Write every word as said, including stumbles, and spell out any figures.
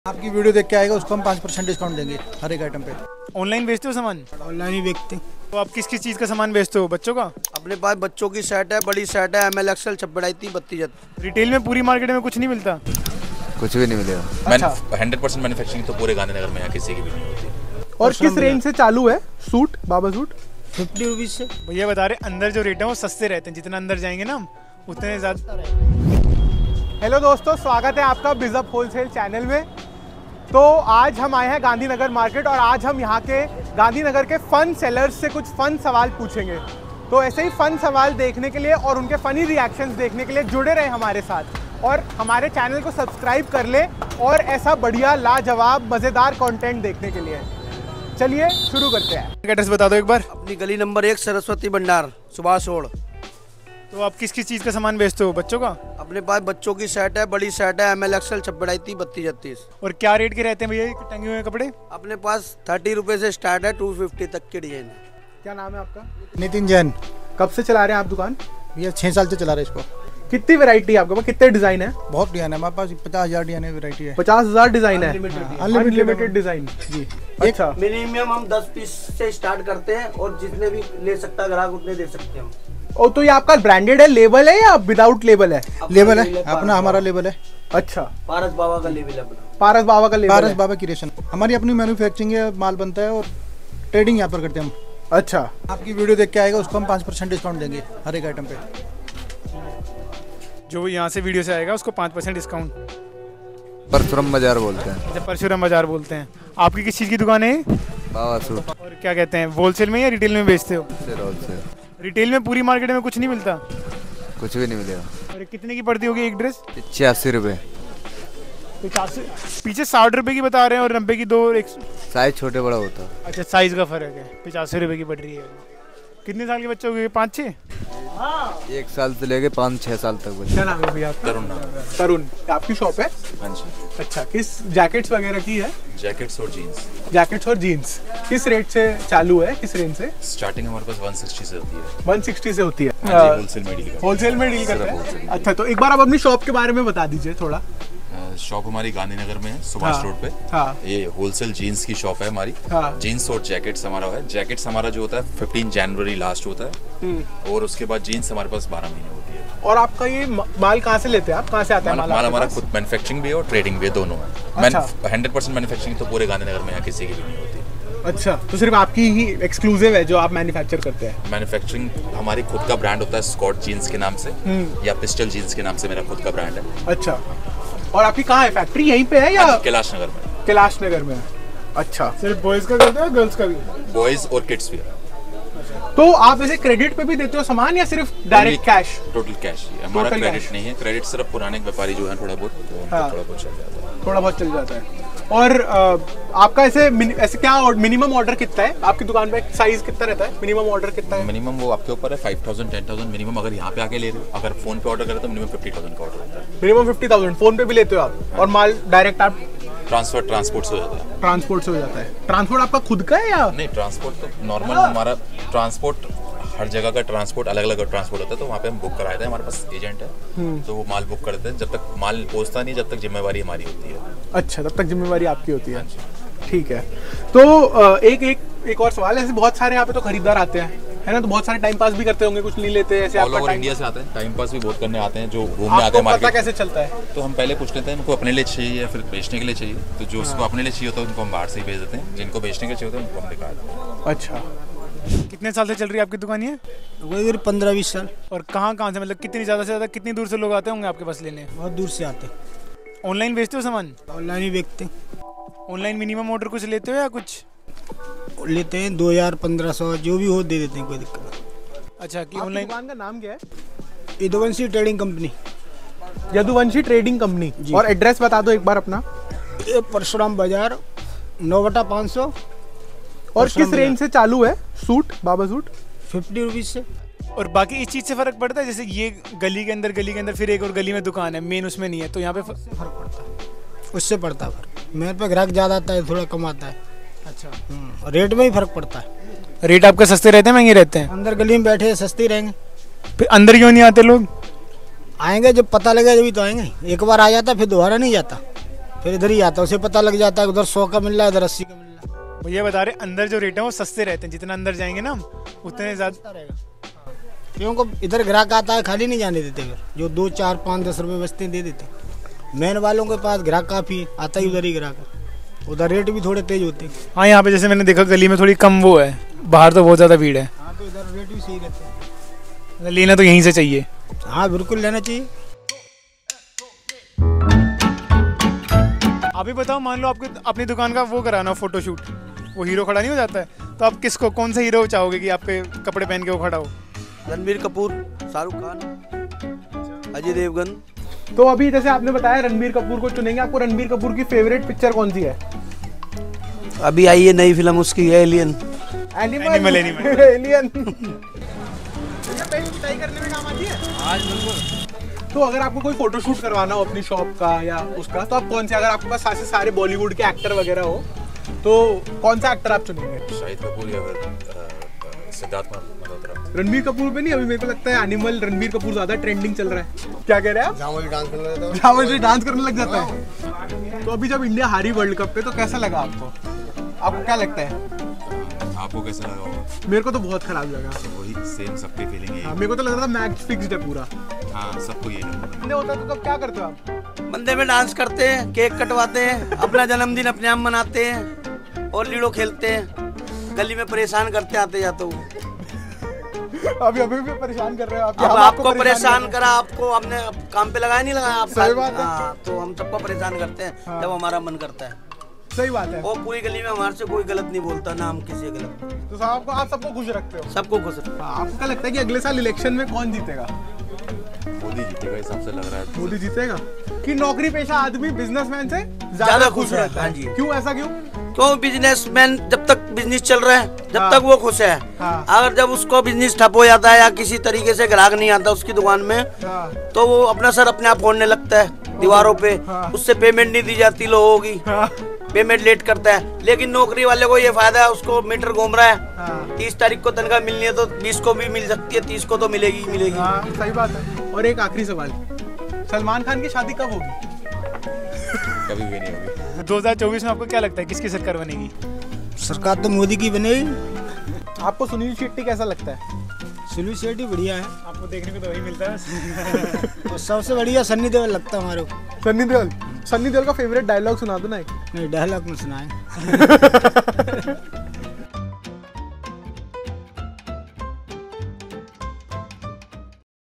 आपकी वीडियो देख के आएगा उसको हम पाँच परसेंट डिस्काउंट देंगे हर एक आइटम पे। ऑनलाइन बेचते हो सामान? ऑनलाइन ही बेचते हैं। तो आप किस किस चीज़ का सामान बेचते हो? बच्चों का? अपने पास बच्चों की सेट है, बड़ी सेट है, एम एल एक्सएल छब्बीस तीस बत्तीस। रिटेल में पूरी मार्केट में कुछ नहीं मिलता? कुछ भी नहीं मिलेगा। अच्छा। हंड्रेड परसेंट मैन्युफैक्चरिंग तो पूरे गांधीनगर में यहाँ किसी की भी नहीं होती। और किस रेंज से चालू है सूट, बाबा सूट? फिफ्टी रुपीज से। भैया बता रहे अंदर जो रेट है वो सस्ते रहते हैं, जितना अंदर जाएंगे ना हम उतने ज़्यादा। हेलो दोस्तों, स्वागत है आपका बिजअप होलसेल चैनल में। तो आज हम आए हैं गांधीनगर मार्केट और आज हम यहाँ के गांधीनगर के फ़न सेलर्स से कुछ फ़न सवाल पूछेंगे। तो ऐसे ही फ़न सवाल देखने के लिए और उनके फ़नी रिएक्शंस देखने के लिए जुड़े रहे हमारे साथ और हमारे चैनल को सब्सक्राइब कर ले और ऐसा बढ़िया लाजवाब मज़ेदार कंटेंट देखने के लिए। चलिए शुरू करते हैं। एड्रेस बता दो एक बार। अपनी गली नंबर एक सरस्वती भंडार, सुभाष रोड। तो आप किस किस चीज़ का सामान बेचते हो? बच्चों का? अपने पास बच्चों की सेट है, बड़ी सेट है, एम एल एक्सएल छब्बीस तीस बत्तीस छत्तीस। और क्या रेट के रहते हैं भैया टंगे हुए कपड़े? अपने पास थर्टी रुपए से स्टार्ट है, टू फिफ्टी तक के डिजाइन है। क्या नाम है आपका? नितिन जैन। कब से चला रहे हैं आप दुकान? ये छः साल से चला रहे इसको। कितनी वैरायटी है आपके पास? कितने डिजाइन है? बहुत डिजाइन है हमारे पास, पचास हजार डिजाइन वैरायटी है। पचास हजार डिजाइन है, अनलिमिटेड डिजाइन जी। अच्छा, मिनिमम हम दस पीस से स्टार्ट करते हैं और जितने भी ले सकता ग्राहक उतने दे सकते हैं हम। ओ, तो ये आपका ब्रांडेड है, लेबल है या विदाउट लेबल है? लेबल है अपना, हमारा लेबल है। अच्छा, पारस बाबा का लेबल है अपना। पारस बाबा का लेबल? पारस बाबा क्रिएशन हमारी अपनी मैन्युफैक्चरिंग है, माल बनता है और ट्रेडिंग यहाँ पर करते हैं हम। अच्छा, आपकी वीडियो देख के आएगा उसको हम पाँच परसेंट डिस्काउंट देंगे हर एक आइटम पे। जो यहाँ से वीडियो से आएगा उसको पाँच परसेंट डिस्काउंट। परशुराम बाजार बोलते हैं। अच्छा, परशुराम बाजार बोलते हैं। आपकी किस चीज़ की दुकान है? बाबा सूट। और क्या कहते हैं, होलसेल में या रिटेल में बेचते हो? होलसेल। रिटेल में पूरी मार्केट में कुछ नहीं मिलता? कुछ भी नहीं मिलेगा। और कितने की पड़ती होगी एक ड्रेस? छियासी रुपये। पचासी, पीछे साठ रुपए की बता रहे हैं और नब्बे की दो, एक साइज छोटे बड़ा होता है। अच्छा, साइज का फर्क है। पचासी रुपए की पड़ रही है। कितने साल के बच्चे हो गए? पाँच छः? एक साल से लेके पाँच छह साल तक बच्चे। क्या नाम है भैया आपका? तरुण नाम। तरुण, आपकी शॉप है? हाँ जी। अच्छा, किस जैकेट्स वगैरह की है? जैकेट्स और जीन्स। जैकेट्स और जीन्स किस रेट से चालू है, किस रेंज से? स्टार्टिंग हमारे पास एक सौ साठ से होती है। एक सौ साठ से होती है। होलसेल में डील करते हैं। होलसेल में डील करते हैं। अच्छा, तो एक बार आप अपनी शॉप के बारे में बता दीजिए थोड़ा। शॉप हमारी गांधीनगर में है, सुभाष हाँ, रोड पे। हाँ, ये होलसेल जीन्स की शॉप है हमारी। हाँ, जीन्स और जैकेट्स हमारा है। जैकेट्स हमारा जो होता है पंद्रह जनवरी लास्ट होता है और उसके बाद जीन्स हमारे पास बारह महीने होती है। और आपका ये माल कहाँ से लेते हैं आप? कहाँ से आता है माल? माल हमारा खुद मैन्युफैक्चरिंग भी है और ट्रेडिंग भी है, दोनों है। हंड्रेड परसेंट मैन्युफैक्चरिंग तो पूरे गांधीनगर में यहाँ किसी की भी नहीं होती। अच्छा, तो सिर्फ आपकी ही एक्सक्लूसिव है जो आप मैन्युफैक्चर करते हैं? मैन्युफैक्चरिंग हमारी खुद का ब्रांड होता है, स्कॉट जीन्स के नाम से या पिस्टल जीन्स के नाम से मेरा खुद का ब्रांड है। अच्छा, और आपकी कहाँ है फैक्ट्री? यहीं पे है या? कैलाश नगर में। कैलाश नगर में। अच्छा, सिर्फ बॉयज का करते हैं, गर्ल्स का भी? बॉयज और किड्स भी। तो आप ऐसे क्रेडिट पे भी देते हो सामान या सिर्फ डायरेक्ट कैश? टोटल कैश ही है हमारा, क्रेडिट नहीं है। क्रेडिट सिर्फ पुराने व्यापारी जो है थोड़ा बहुत, तो हाँ, थोड़ा बहुत चल जाता है। थोड़ा बहुत चल जाता है। और आ, आपका ऐसे ऐसे क्या मिनिमम ऑर्डर कितना है आपकी दुकान पे? साइज कितना रहता है? मिनिमम ऑर्डर कितना है? मिनिमम वो आपके ऊपर है, five thousand ten thousand minimum अगर यहाँ पे आके ले रहे हो। अगर फोन पे ऑर्डर करें तो मिनिमम फिफ्टी थाउजेंड का ऑर्डर होता है। मिनिमम फिफ्टी थाउजेंड फोन पे भी लेते हो आप? और माल डायरेक्ट आप ट्रांसफर ट्रांसपोर्ट से हो जाता है? ट्रांसपोर्ट से हो जाता है। ट्रांसपोर्ट आपका खुद का है या? नहीं, ट्रांसपोर्ट तो नॉर्मल हमारा ट्रांसपोर्ट, हर जगह का ट्रांसपोर्ट अलग अलग ट्रांसपोर्ट होता है, तो वहाँ पे हम बुक कराते हैं। हमारे पास एजेंट है तो वो माल बुक करते हैं। जब तक माल पहुँचता नहीं, जब तक जिम्मेवारी हमारी होती है। अच्छा, तब तक जिम्मेवारी आपकी होती है। ठीक है। तो एक एक एक और सवाल है, ऐसे बहुत सारे यहाँ पे तो खरीदार आते हैं, है ना? तो बहुत सारे टाइम पास भी करते होंगे, कुछ नहीं लेते ऐसे? ऑल ओवर इंडिया से आते हैं, टाइम पास भी बहुत करने आते हैं, जो घूमने आते हैं मार्केट। पता कैसे चलता है? तो हम पहले पूछ लेते हैं उनको अपने लिए चाहिए या फिर बेचने के लिए चाहिए। तो जो उसको अपने लिए चाहिए होता है उनको हम बाहर से ही भेज देते हैं, जिनको बेचने के लिए चाहिए होता है उनको हम दिखा देते हैं। अच्छा, कितने साल से चल रही है आपकी दुकान ये? वही पंद्रह बीस साल। और कहाँ कहाँ से, मतलब कितनी ज़्यादा से ज़्यादा कितनी दूर से लोग आते होंगे आपके पास लेने? बहुत दूर से आते हैं। ऑनलाइन बेचते हो सामान? ऑनलाइन ही बेचते हैं। ऑनलाइन मिनिमम ऑर्डर कुछ लेते हो या कुछ लेते हैं? दो हजार पंद्रह सौ जो भी हो दे देते हैं, कोई दिक्कत नहीं। अच्छा, कि ऑनलाइन दुकान का नाम क्या है? Yaduvanshi trading company. Yaduvanshi trading company. और एड्रेस बता दो एक बार अपना। ये परशुराम बाजार, नौ बटा पाँच सौ। और किस रेंज से चालू है सूट, बाबा सूट? फिफ्टी रुपीज से। और बाकी इस चीज़ से फ़र्क पड़ता है? जैसे ये गली के अंदर गली के अंदर फिर एक और गली में दुकान है, मेन उसमें नहीं है, तो यहाँ पे फर्क पड़ता है? उससे पड़ता है फर्क। मेरे पे ग्राहक ज़्यादा आता है, थोड़ा कम आता है। अच्छा, रेट में ही फर्क पड़ता है। रेट आपका सस्ते रहते हैं महंगे रहते हैं? अंदर गली में बैठे सस्ते रहेंगे। फिर अंदर क्यों नहीं आते लोग? आएंगे जब पता लगेगा जब तो आएंगे। एक बार आ जाता फिर दोबारा नहीं जाता। फिर इधर ही आता है, उसे पता लग जाता है उधर सौ का मिल रहा है, इधर अस्सी का मिल रहा है। भैया बता रहे अंदर जो रेट है वो सस्ते रहते हैं, जितना अंदर जाएंगे ना हम उतने ज़्यादा सस्ता रहेगा क्योंकि इधर ग्राहक आता है, खाली नहीं जाने देते। फिर जो दो चार पाँच दस रुपये बचते हैं दे देते। मेन वालों के पास ग्राहक काफ़ी आता ही उधर ही ग्राहक है, उधर रेट भी थोड़े तेज होते हैं। हाँ यहाँ पे जैसे मैंने देखा गली में थोड़ी कम वो है, बाहर तो बहुत ज़्यादा भीड़ है। हाँ तो इधर रेट भी सही रहते हैं। लेना तो यहीं से चाहिए। हाँ बिल्कुल लेना चाहिए। अभी बताओ, मान लो आपको अपनी दुकान का वो कराना फोटोशूट, वो हीरो खड़ा नहीं हो जाता है, तो आप किसको कौन सा हीरो चाहोगे कि आपके कपड़े पहन के वो खड़ा हो? रणबीर कपूर, शाहरुख खान, अजय देवगन। तो अभी जैसे आपने बताया रणबीर कपूर को चुनेंगे, आपको रणबीर कपूर की फेवरेट पिक्चर कौन सी है? अभी आई है नई फिल्म उसकी, एलियन। Animal animal alien. पिटाई करने में काम आती है आज बिल्कुल। तो अगर आपको कोई फोटोशूट करवाना हो अपनी शॉप का या उसका, तो आप कौन से, अगर आपके पास सारे सारे बॉलीवुड के एक्टर वगैरह हो, तो कौन सा एक्टर आप चुनेंगे? शाहिद कपूर या फिर सिद्धार्थ मल्होत्रा। रणबीर कपूर पे नहीं, अभी मेरे को लगता है एनिमल रणबीर कपूर ज्यादा ट्रेंडिंग चल रहा है। क्या कह रहे हैं आप? जामुन डांस करने लगता है। जामुन डांस करने लग जाता है। तो अभी जब इंडिया हारी वर्ल्ड कप पे, तो कैसा लगा आपको? आपको क्या लगता है? आपको कैसा लगा होगा? मेरे को तो बहुत खराब लगा। वही सेम सबकी फीलिंग है। हाँ, मेरे को तो लग रहा था मैच फिक्स्ड है पूरा। हाँ सबको यही लगता है। होता तो तब क्या करते हो आप? मंदिर में डांस करते हैं, केक कटवाते हैं, अपना जन्मदिन अपने आप मनाते हैं और लीडो खेलते हैं, गली में परेशान करते आते जाते हुए। अभी अभी भी परेशान कर रहे हो आप? अब आपको परेशान करा, आपको हमने काम पे लगाया नहीं लगाया? आप सही बात है। हाँ, तो हम सबको परेशान करते हैं हाँ। जब हमारा मन करता है। सही बात है। और पूरी गली में हमारे से कोई गलत नहीं बोलता, ना हम किसी गलत। तो साहब आपको, आप सबको खुश रखते हो? सबको खुश रखते हैं। आपको क्या लगता है कि अगले साल इलेक्शन में कौन जीतेगा? मोदी जीतेगा हिसाब से लग रहा है। मोदी जीतेगा। कि नौकरी पेशा आदमी बिजनेसमैन से ज्यादा ज्यादा खुश खुश रहता हाँ है। जी। क्यों, ऐसा क्यों? क्यों? बिजनेसमैन जब तक बिजनेस चल रहा है जब हाँ। तक वो खुश है। हाँ। अगर जब उसको बिजनेस ठप हो जाता है या किसी तरीके से ग्राहक नहीं आता उसकी दुकान में, हाँ। तो वो अपना सर अपने आप फोड़ने लगता है दीवारों पे। हाँ। उससे पेमेंट नहीं दी जाती लोगों की, हाँ। पेमेंट लेट करता है। लेकिन नौकरी वाले को ये फायदा है, उसको मीटर घूम रहा है। हाँ। तीस तारीख को तनख्वाह मिलनी है तो बीस को भी मिल सकती है, तीस को तो मिलेगी ही मिलेगी। हाँ सही बात है। और एक आखिरी सवाल, सलमान खान की शादी कब होगी? कभी भी नहीं होगी। दो हज़ार चौबीस में आपको क्या लगता है किसकी सरकार बनेगी? सरकार तो मोदी की बनेगी। आपको सुनील शेट्टी कैसा लगता है? सुनील शेट्टी बढ़िया है आपको देखने को तो वही मिलता है। और सबसे बढ़िया सन्नी देओल लगता है हमारे को। सन्नी देओल। सन्नी देओल का फेवरेट डायलॉग सुना दो ना एक। नहीं डायलॉग में सुनाए।